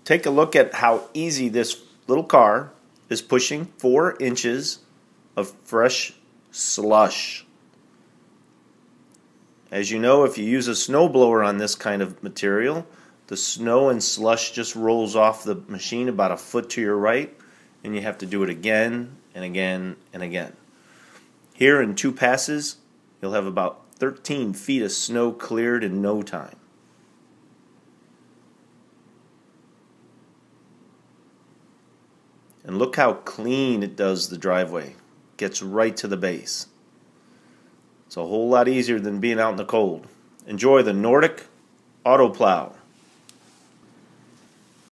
Take a look at how easy this little car is pushing 4 inches of fresh slush. As you know, if you use a snowblower on this kind of material, the snow and slush just rolls off the machine about a foot to your right, and you have to do it again and again and again. Here in 2 passes, you'll have about 13 feet of snow cleared in no time. And look how clean it does the driveway. Gets right to the base. It's a whole lot easier than being out in the cold. Enjoy the Nordic Auto Plow.